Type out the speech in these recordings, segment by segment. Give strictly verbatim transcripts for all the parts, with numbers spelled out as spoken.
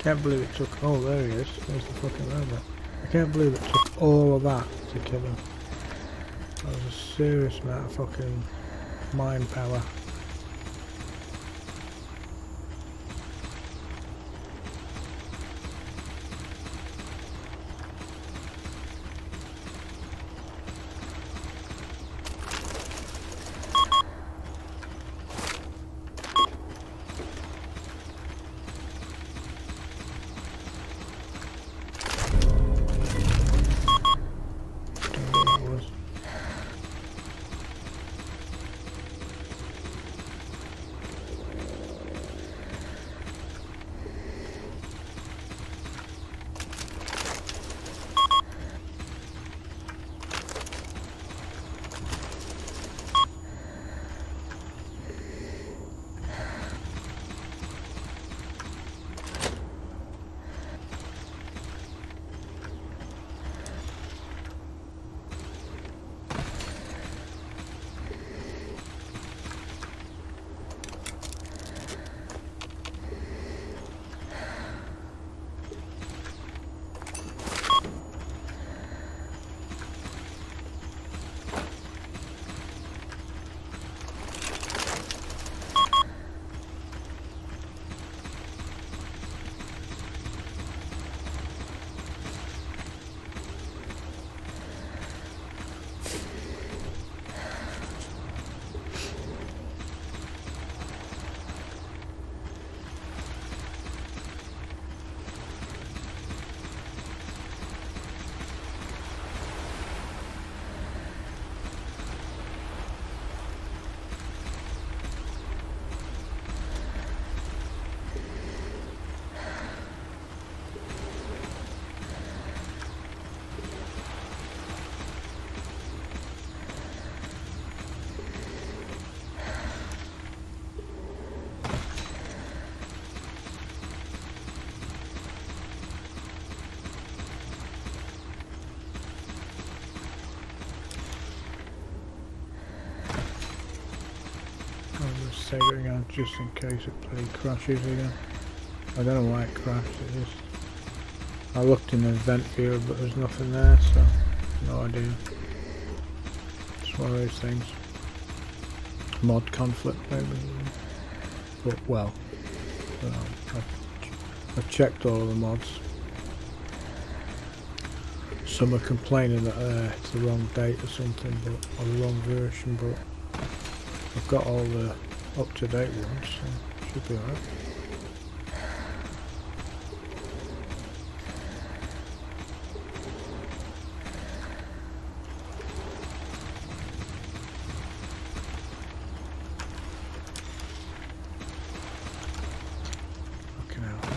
can't believe it took... Oh, there he is. There's the fucking robot. I can't believe it took all of that to kill him. That was a serious amount of fucking mind power. Save it again just in case it bloody crashes again. I don't know why it crashed, it just... I looked in the vent viewer but there's nothing there, so no idea. It's one of those things. Mod conflict maybe. But well, you know, I've, I've checked all of the mods. Some are complaining that uh, it's the wrong date or something, but or the wrong version, but I've got all the up-to-date ones, so should be alright. Fucking hell.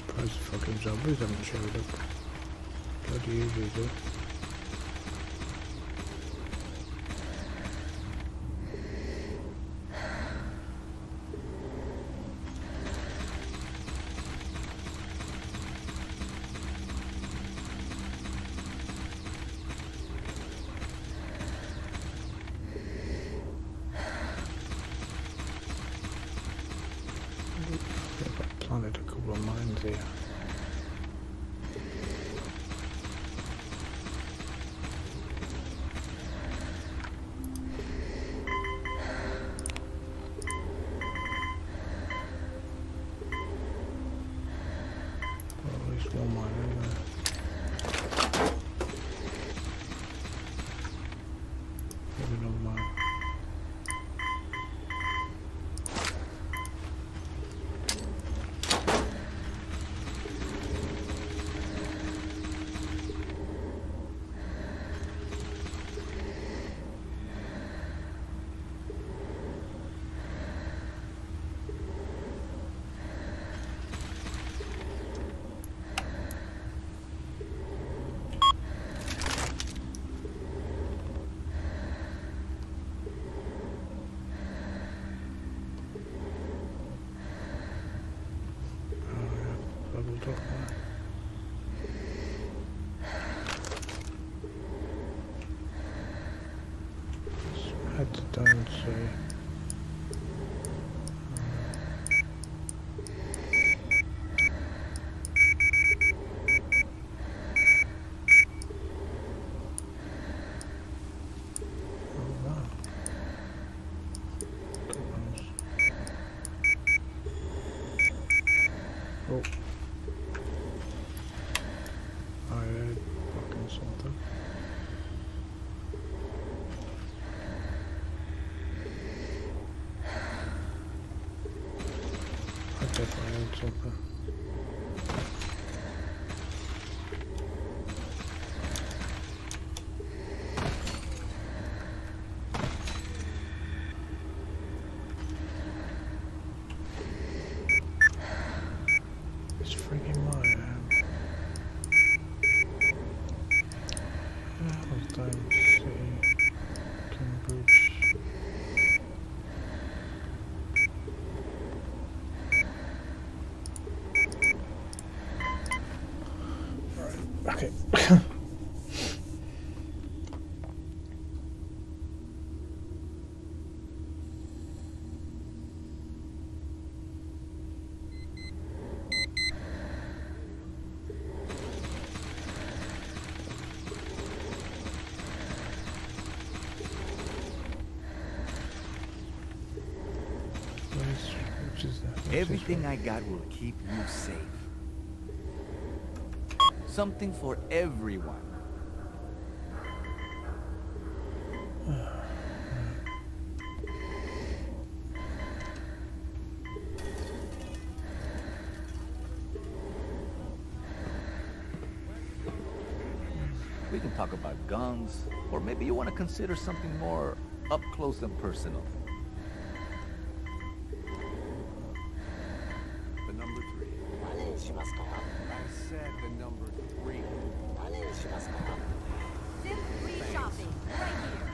surprised the fucking zombies haven't showed up. Bloody usually do. Planted a couple of mines here. Well, at least one mine in there. Maybe another mine. Leveled up there. Let's head down to oh, I heard fucking something. I definitely heard something. It's freaking mine. Time City, Cambridge. Right, okay. Which is that? What's Everything I got will keep you safe. Something for everyone. We can talk about guns, or maybe you want to consider something more up close and personal. The number three. I said the number three. Simply shopping, right here.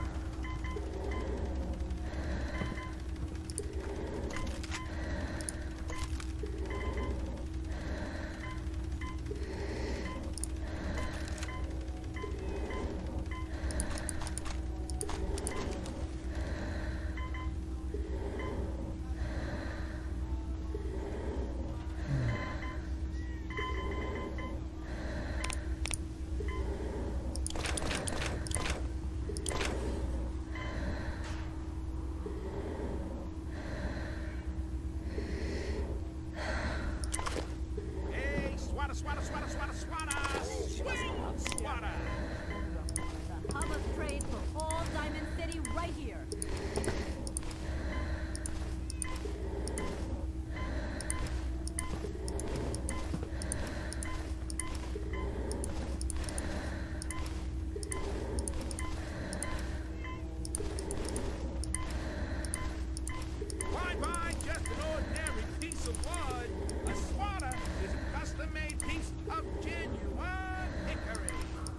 custom-made piece of genuine hickory.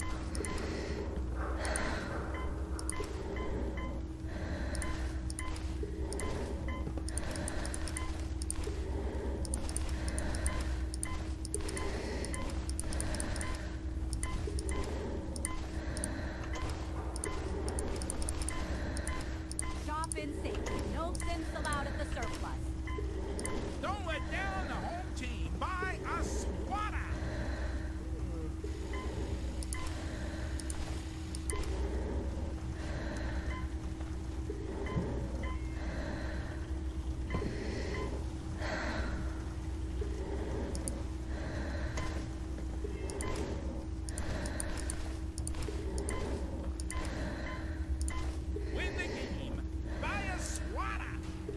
Shop in safety. No sims allowed at the surplus. Don't let down the home team. Buy a swatter. Win the game. Buy a swatter.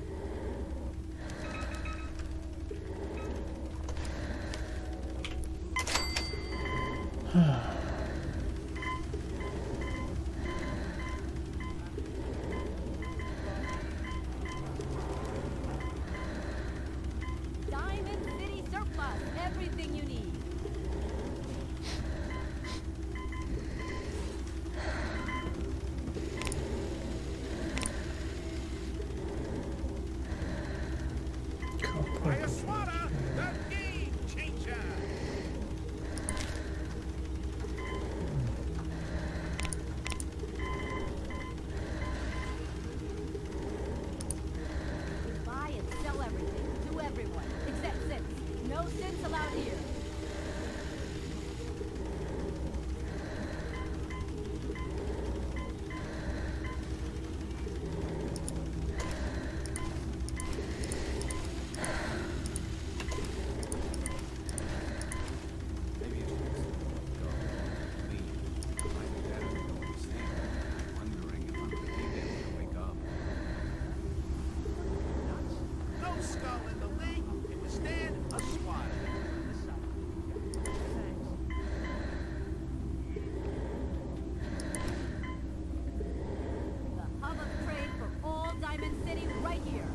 Diamond City surplus. Everything you need. Buy a swatter. The game changer. Buy and sell everything to everyone, except sims. No sims allowed here. Maybe it's just go, leave. My dad is going to sleep, wondering if I'm going to be able to wake up. No skull in the league can withstand a swatter. The hub of trade for all Diamond City right here.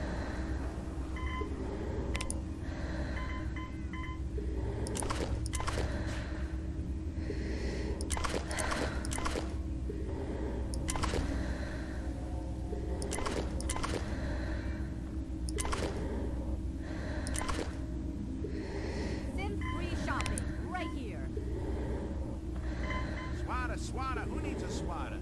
Sim free shopping right here. Swatter, swatter. Who needs a swatter?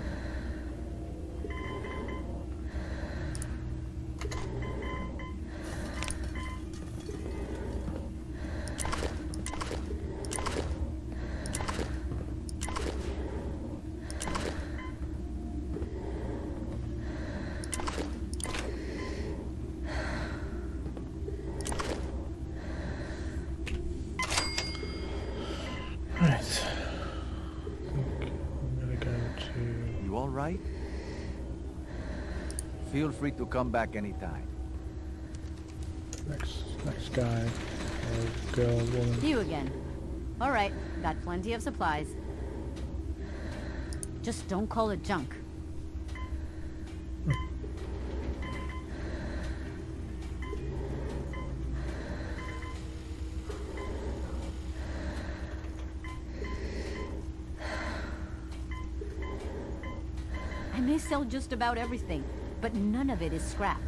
Right. I think I'm gonna go to. You all right? Feel free to come back anytime. Next, next guy, or girl, woman. You again. All right, got plenty of supplies. Just don't call it junk. I may sell just about everything, but none of it is scrap.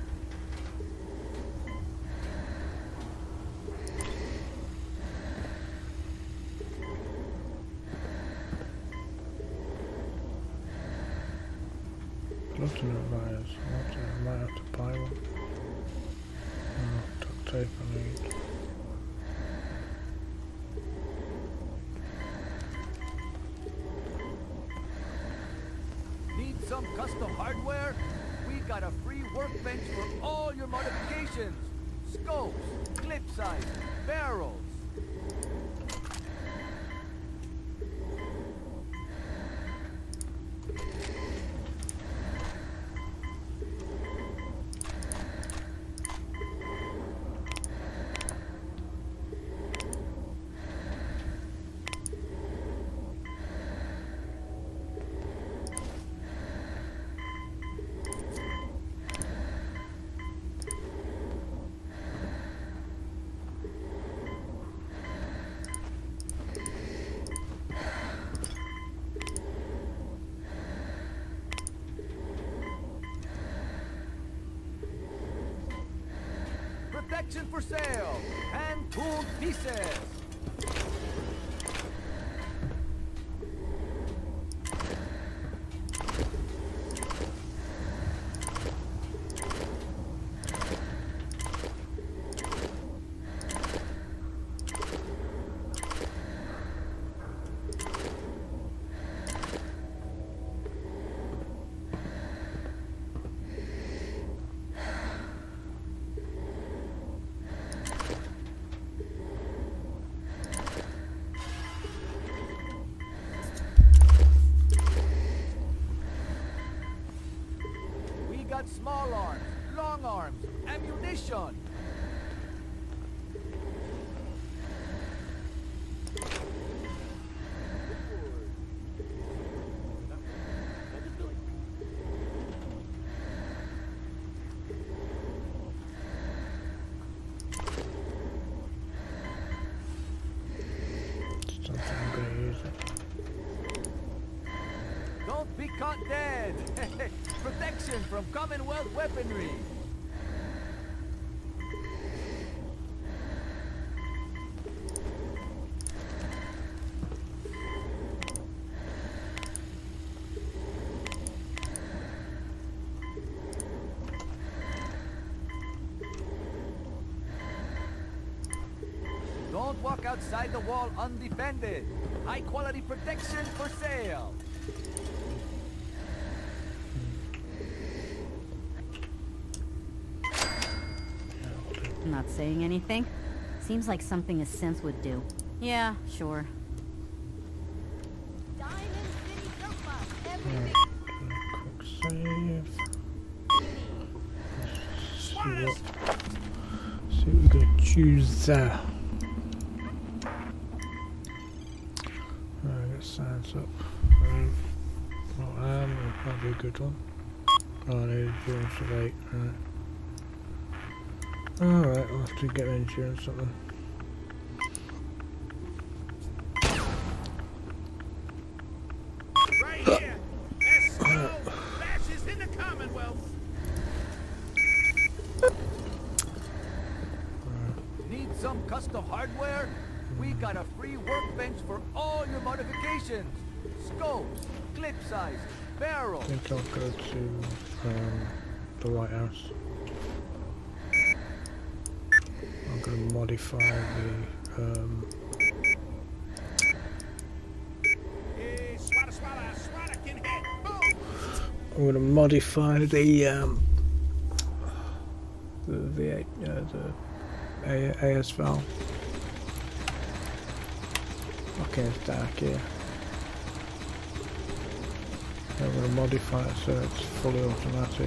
Lots of advice. I might have to buy one. Oh, duct tape I need. Need some custom hardware? We got a free workbench for all your modifications. Scopes, clip size, barrels. protection for sale. And tool pieces. Small arms, long arms, ammunition. Don't think I'm gonna use it. Don't be caught dead. Protection from Commonwealth weaponry. Don't walk outside the wall undefended. High quality protection for sale. Not saying anything? Seems like something a synth would do. Yeah, sure. Diamond City Soapbox, everything Quick save. See what, see what we're gonna choose there. Alright, get signs up. Um, not am, that'd be a good one. Oh, I need endurance of eight, right. Alright, I'll have to get insurance something. Right here. Let's go. Flashes in the Commonwealth. Need some custom hardware? We got a free workbench for all your modifications. Scopes, clip size, barrel. I think I'll go to um, the White House. I'm going to modify the um, Hey, swada, swada, swada can hit. Boom. I'm going to modify the um, the V eight, uh, the A AS valve. Okay, it's dark here. I'm going to modify it so it's fully automatic.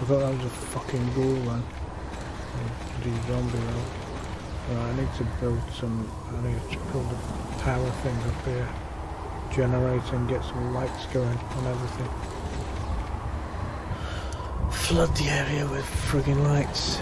thought that was a fucking ghoul then. The zombie though. Right, I need to build some, I need to build a tower thing up here. Generate and get some lights going on everything. Flood the area with friggin' lights.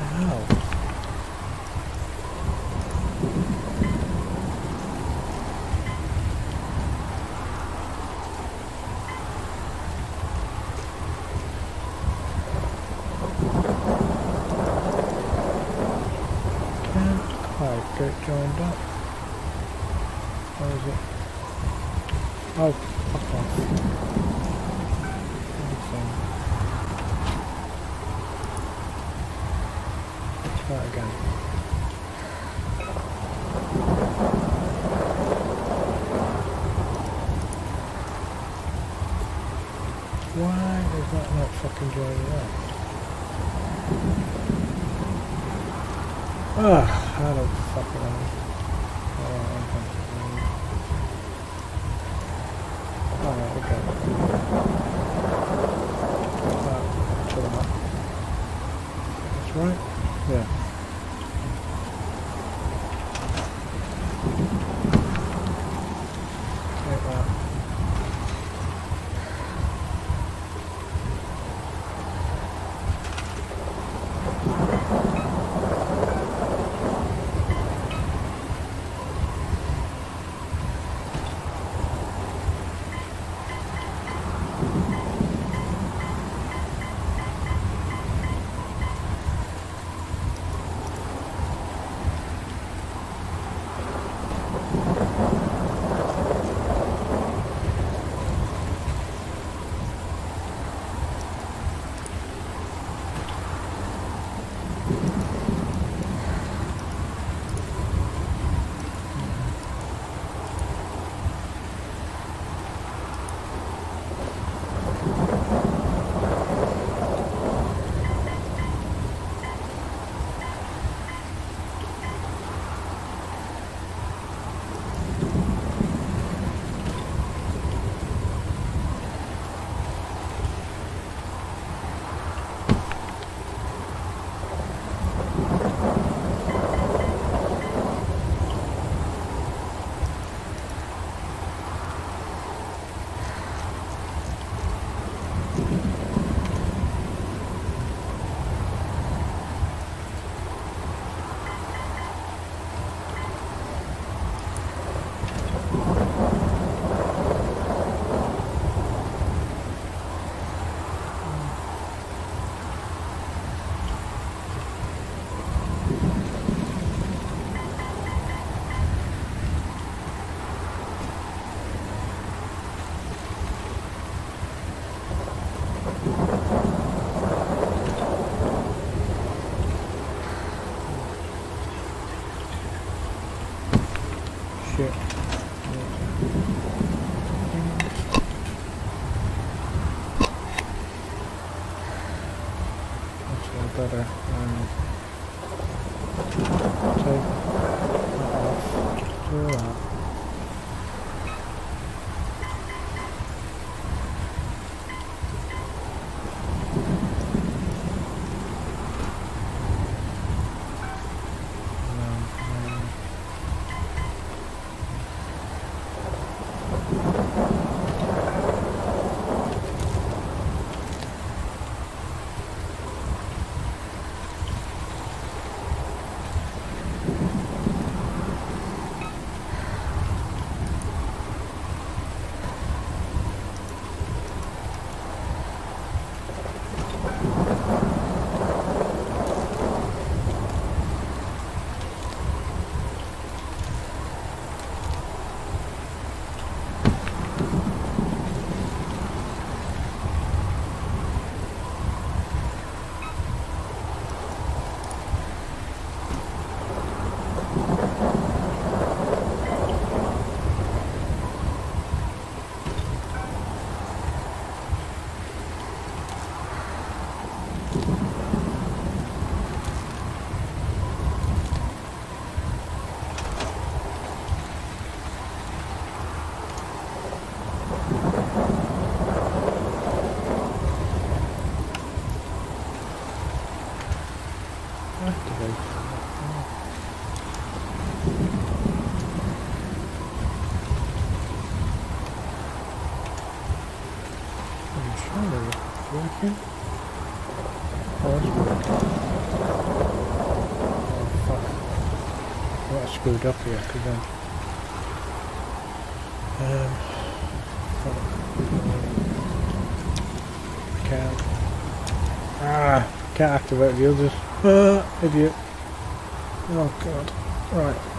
hell? Can't quite get joined up. Where is it? Oh, fuck off. Anything. Let's try it again. Why is that not fucking joining up? Ah, I don't fucking know. Oh, okay. Alright, okay. Uh, chill out. That's right? Yeah. Take that. Shit. That's all better. Um, take that off. Do that. Working? Oh, it's working. got screwed up here because then. Um, can't. Ah, can't activate the others. Ah, idiot. Oh god. Right.